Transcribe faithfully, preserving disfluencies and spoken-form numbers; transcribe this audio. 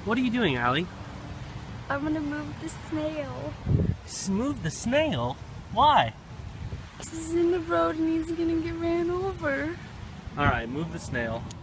What are you doing, Allie? I'm gonna move the snail. Move the snail? Why? He's in the road and he's gonna get ran over. Alright, move the snail.